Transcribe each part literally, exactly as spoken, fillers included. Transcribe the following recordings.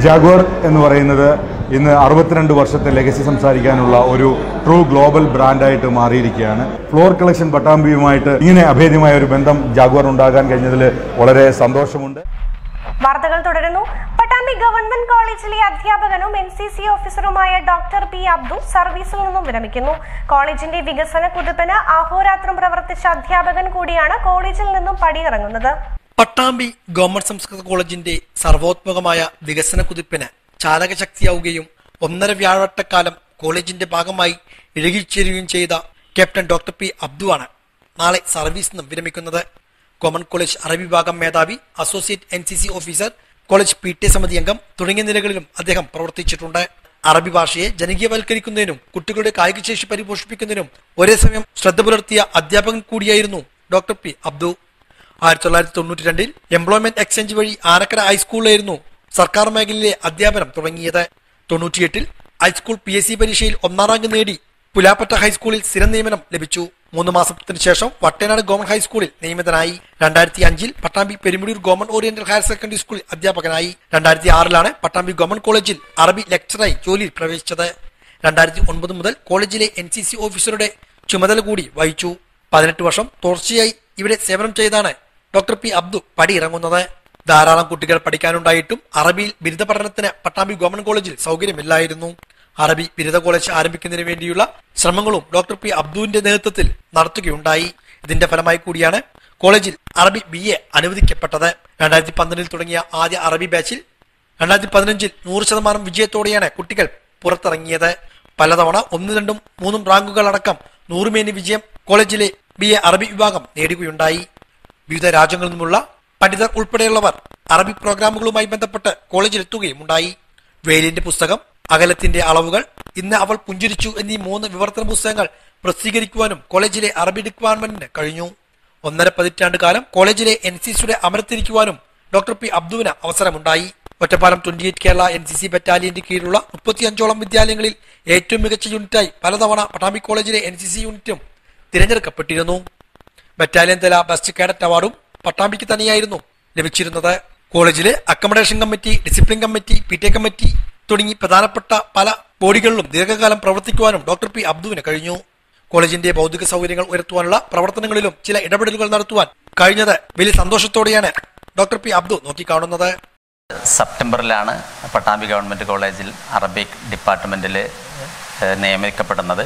Jaguar എന്ന് പറയുന്നത് ഇന്ന് അറുപത്തിരണ്ട് വർഷത്തെ ലെഗസി സംസാരിക്കാനുള്ള ഒരു ട്രൂ ഗ്ലോബൽ ബ്രാൻഡായിട്ട് മാറിയിരിക്കുകയാണ്. ഫ്ലോർ കളക്ഷൻ പട്ടാമ്പിയുമായിട്ട് ഇങ്ങനെ അഭേദ്യമായ ഒരു ബന്ധം ജാഗ്വർ ഉണ്ടാകാൻ കഴിഞ്ഞതിൽ വളരെ സന്തോഷമുണ്ട്. വാർത്തകൾ തുടരുന്നു. പട്ടാമ്പി ഗവൺമെന്റ് കോളേജിലെ അധ്യാപകനും എൻ സി സി ഓഫീസറുമായ ഡോക്ടർ പി അബ്ദു സർവീസിൽ നിന്നും വിരമിക്കുന്നു. കോളേജിന്റെ വികസന കുതിപ്പിന് അഹോരാത്രം പ്രവർത്തിച്ച അധ്യാപകൻ കൂടിയാണ് കോളേജിൽ നിന്നും പടിയിറങ്ങുന്നത്. പട്ടാമ്പി ഗവൺമെന്റ് സംസ്കൃത കോളേജിന്റെ സർവോത്മകമായ വികസന കുതിപ്പിന് ചാലകശക്തിയാവുകയും ഒന്നര വ്യാഴവട്ടക്കാലം കോളേജിന്റെ ഭാഗമായി ഇഴകിച്ചേരുകയും ചെയ്ത ക്യാപ്റ്റൻ ഡോക്ടർ പി അബ്ദു ആണ് നാളെ സർവീസിൽ നിന്നും വിരമിക്കുന്നത്. ഗവൺമെന്റ് കോളേജ് അറബി വിഭാഗം മേധാവി, associate N C C officer, college P T A സമിതി അംഗം തുടങ്ങിയ നിലകളിലും അദ്ദേഹം പ്രവർത്തിച്ചിട്ടുണ്ട്. അറബി ഭാഷയെ ജനകീയവൽക്കരിക്കുന്നതിനും കുട്ടികളുടെ കായികശേഷി പരിപോഷിപ്പിക്കുന്നതിനും ഒരേ സമയം ശ്രദ്ധ പുലർത്തിയ അധ്യാപകൻ കൂടിയായിരുന്നു ഡോക്ടർ പി അബ്ദു. ആയിരത്തി തൊള്ളായിരത്തി തൊണ്ണൂറ്റി രണ്ടിൽ എംപ്ലോയ്മെന്റ് എക്സ്ചേഞ്ച് വഴി ആനക്കര ഹൈസ്കൂളിലായിരുന്നു സർക്കാർ മേഖലയിലെ അധ്യാപനം തുടങ്ങിയത്. തൊണ്ണൂറ്റിയെട്ടിൽ ഹൈസ്കൂൾ പി എസ് സി പരീക്ഷയിൽ ഒന്നാം റാങ്ക് നേടി പുലാപ്പറ്റ ഹൈസ്കൂളിൽ സ്ഥിരം നിയമനം ലഭിച്ചു. മൂന്ന് മാസത്തിന് ശേഷം വട്ടേനാട് ഗവൺമെന്റ് ഹൈസ്കൂളിൽ നിയമിതനായി. രണ്ടായിരത്തി അഞ്ചിൽ Pattambi Perumudiyoor government oriental higher secondary സ്കൂളിൽ അധ്യാപകനായി. രണ്ടായിരത്തി ആറിലാണ് പട്ടാമ്പി ഗവൺമെന്റ് കോളേജിൽ അറബി ലെക്ചറായി ജോലിയിൽ പ്രവേശിച്ചത്. രണ്ടായിരത്തി ഒൻപത് മുതൽ കോളേജിലെ എൻ സി സി ഓഫീസറുടെ ചുമതല കൂടി വഹിച്ചു. പതിനെട്ട് വർഷം തുടർച്ചയായി ഇവിടെ സേവനം ചെയ്താണ് ഡോക്ടർ പി അബ്ദു പടിയിറങ്ങുന്നത്. ധാരാളം കുട്ടികൾ പഠിക്കാനുണ്ടായിട്ടും അറബിയിൽ ബിരുദ പഠനത്തിന് പട്ടാമ്പി ഗവൺമെന്റ് കോളേജിൽ സൗകര്യമില്ലായിരുന്നു. അറബി ബിരുദ കോളേജ് ആരംഭിക്കുന്നതിന് വേണ്ടിയുള്ള ശ്രമങ്ങളും ഡോക്ടർ പി അബ്ദുവിന്റെ നേതൃത്വത്തിൽ നടത്തുകയുണ്ടായി. ഇതിന്റെ ഫലമായി കൂടിയാണ് കോളേജിൽ അറബി ബി എ അനുവദിക്കപ്പെട്ടത്. രണ്ടായിരത്തി പന്ത്രണ്ടിൽ തുടങ്ങിയ ആദ്യ അറബി ബാച്ചിൽ രണ്ടായിരത്തി പതിനഞ്ചിൽ നൂറ് ശതമാനം വിജയത്തോടെയാണ് കുട്ടികൾ പുറത്തിറങ്ങിയത്. പലതവണ ഒന്ന് രണ്ടും മൂന്നും റാങ്കുകൾ അടക്കം നൂറുമേനി വിജയം കോളേജിലെ ബി എ അറബി വിഭാഗം നേടുകയുണ്ടായി. വിവിധ രാജ്യങ്ങളിൽ നിന്നുള്ള പണ്ഡിതർ ഉൾപ്പെടെയുള്ളവർ അറബി പ്രോഗ്രാമുകളുമായി ബന്ധപ്പെട്ട് കോളേജിലെത്തുകയും ഉണ്ടായി. വേലിന്റെ പുസ്തകം, അകലത്തിന്റെ അളവുകൾ, ഇന്ന് അവൾ പുഞ്ചിരിച്ചു എന്നീ മൂന്ന് വിവർത്തന പുസ്തകങ്ങൾ പ്രസിദ്ധീകരിക്കുവാനും കോളേജിലെ അറബി ഡിപ്പാർട്ട്മെന്റിന് കഴിഞ്ഞു. ഒന്നര പതിറ്റാണ്ട് കാലം കോളേജിലെ എൻ സി സിയുടെ അമരത്തിരിക്കുവാനും ഡോക്ടർ പി അബ്ദുവിന് അവസരമുണ്ടായി. Ottapalam twenty eight Kerala N C C ബറ്റാലിയന്റെ കീഴിലുള്ള മുപ്പത്തിയഞ്ചോളം വിദ്യാലയങ്ങളിൽ ഏറ്റവും മികച്ച യൂണിറ്റായി പലതവണ പട്ടാമ്പി കോളേജിലെ എൻ സി സി യൂണിറ്റും തിരഞ്ഞെടുക്കപ്പെട്ടിരുന്നു. ബറ്റാലിയൻ തല ബെസ്റ്റ് കാഡറ്റ് അവാർഡും പട്ടാമ്പിക്ക് തന്നെയായിരുന്നു ലഭിച്ചിരുന്നത്. കോളേജിലെ accommodation committee, discipline committee, P T A committee തുടങ്ങി പ്രധാനപ്പെട്ട പല ബോഡികളിലും ദീർഘകാലം പ്രവർത്തിക്കുവാനും ഡോക്ടർ പി അബ്ദുവിന് കഴിഞ്ഞു. കോളേജിന്റെ ഭൗതിക സൗകര്യങ്ങൾ ഉയർത്തുവാനുള്ള പ്രവർത്തനങ്ങളിലും ചില ഇടപെടലുകൾ നടത്തുവാൻ കഴിഞ്ഞത് വലിയ സന്തോഷത്തോടെയാണ് ഡോക്ടർ പി അബ്ദു നോക്കിക്കാണുന്നത്. സെപ്റ്റംബറിലാണ് പട്ടാമ്പി ഗവൺമെന്റ് കോളേജിൽ അറബിക് ഡിപ്പാർട്ട്മെന്റിൽ നിയമിക്കപ്പെടുന്നത്.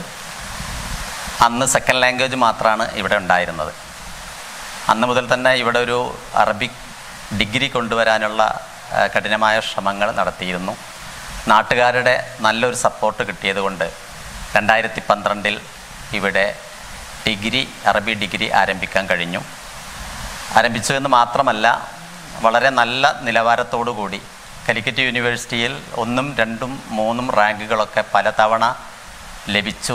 അന്ന് സെക്കൻഡ് ലാംഗ്വേജ് മാത്രമാണ് ഇവിടെ ഉണ്ടായിരുന്നത്. അന്ന് മുതൽ തന്നെ ഇവിടെ ഒരു അറബിക് ഡിഗ്രി കൊണ്ടുവരാനുള്ള കഠിനമായ ശ്രമങ്ങൾ നടത്തിയിരുന്നു. നാട്ടുകാരുടെ നല്ലൊരു സപ്പോർട്ട് കിട്ടിയതുകൊണ്ട് രണ്ടായിരത്തി പന്ത്രണ്ടിൽ ഇവിടെ ഡിഗ്രി അറബി ഡിഗ്രി ആരംഭിക്കാൻ കഴിഞ്ഞു. ആരംഭിച്ചു എന്ന് മാത്രമല്ല, വളരെ നല്ല നിലവാരത്തോടു കൂടി കാലിക്കറ്റ് യൂണിവേഴ്സിറ്റിയിൽ ഒന്നും രണ്ടും മൂന്നും റാങ്കുകളൊക്കെ പലതവണ ലഭിച്ചു.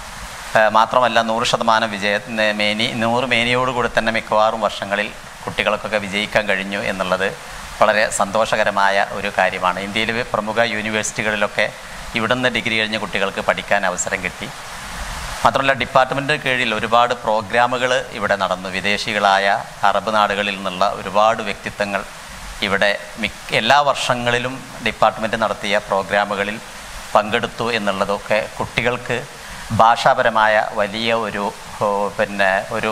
മാത്രമല്ല നൂറ് ശതമാനം വിജയ മേനി നൂറ് മേനിയോടുകൂടി തന്നെ മിക്കവാറും വർഷങ്ങളിൽ കുട്ടികൾക്കൊക്കെ വിജയിക്കാൻ കഴിഞ്ഞു എന്നുള്ളത് വളരെ സന്തോഷകരമായ ഒരു കാര്യമാണ്. ഇന്ത്യയിലെ പ്രമുഖ യൂണിവേഴ്സിറ്റികളിലൊക്കെ ഇവിടുന്ന് ഡിഗ്രി കഴിഞ്ഞ കുട്ടികൾക്ക് പഠിക്കാൻ അവസരം കിട്ടി. മാത്രമല്ല ഡിപ്പാർട്ട്മെൻറ്റ് കീഴിൽ ഒരുപാട് പ്രോഗ്രാമുകൾ ഇവിടെ നടന്നു. വിദേശികളായ അറബ് നാടുകളിൽ നിന്നുള്ള ഒരുപാട് വ്യക്തിത്വങ്ങൾ ഇവിടെ മിക്ക എല്ലാ വർഷങ്ങളിലും ഡിപ്പാർട്ട്മെൻറ്റ് നടത്തിയ പ്രോഗ്രാമുകളിൽ പങ്കെടുത്തു എന്നുള്ളതൊക്കെ കുട്ടികൾക്ക് ഭാഷാപരമായ വലിയ ഒരു പിന്നെ ഒരു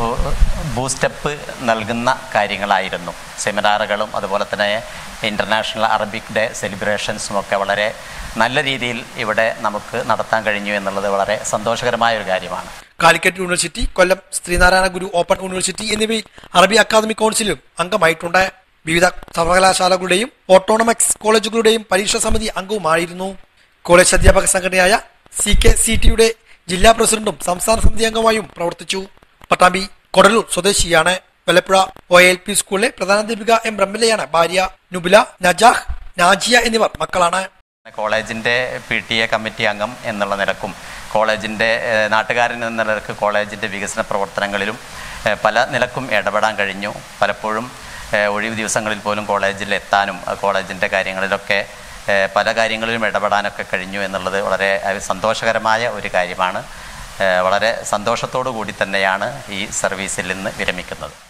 ബൂസ്റ്റപ്പ് നൽകുന്ന കാര്യങ്ങളായിരുന്നു. സെമിനാറുകളും അതുപോലെ തന്നെ ഇൻ്റർനാഷണൽ അറബിക് ഡേ സെലിബ്രേഷൻസും ഒക്കെ വളരെ നല്ല രീതിയിൽ ഇവിടെ നമുക്ക് നടത്താൻ കഴിഞ്ഞു എന്നുള്ളത് വളരെ സന്തോഷകരമായ ഒരു കാര്യമാണ്. Calicut university, Kollam Sreenarayana Guru open university എന്നിവയിൽ അറബി അക്കാദമിക് കൗൺസിലും അംഗമായിട്ടുണ്ട്. വിവിധ സർവകലാശാലകളുടെയും ഓട്ടോണമസ് കോളേജുകളുടെയും പരീക്ഷാ സമിതി അംഗവുമായിരുന്നു. കോളേജ് അധ്യാപക സംഘടനയായ സി കെ സി ടിയുടെ ജില്ലാ പ്രസിഡന്റും സംസ്ഥാന സമിതി അംഗമായും പ്രവർത്തിച്ചു. പട്ടാമ്പി കൊടലൂർ സ്വദേശിയാണ്. വല്ലപ്പുഴ ഒ എൽ പി സ്കൂളിലെ പ്രധാനാധ്യാപിക എം റംലയാണ് ഭാര്യ. നുബില, നജാഹ്, നാജിയ എന്നിവർ മക്കളാണ്. കോളേജിന്റെ പി ടി എ കമ്മിറ്റി അംഗം എന്നുള്ള നിലക്കും കോളേജിന്റെ നാട്ടുകാരൻ എന്ന നിലക്ക് കോളേജിന്റെ വികസന പ്രവർത്തനങ്ങളിലും പല നിലക്കും ഇടപെടാൻ കഴിഞ്ഞു. പലപ്പോഴും ഒഴിവ് ദിവസങ്ങളിൽ പോലും കോളേജിൽ എത്താനും കോളേജിന്റെ കാര്യങ്ങളിലൊക്കെ പല കാര്യങ്ങളിലും ഇടപെടാനൊക്കെ കഴിഞ്ഞു എന്നുള്ളത് വളരെ സന്തോഷകരമായ ഒരു കാര്യമാണ്. വളരെ സന്തോഷത്തോടു കൂടി തന്നെയാണ് ഈ സർവീസിൽ നിന്ന് വിരമിക്കുന്നത്.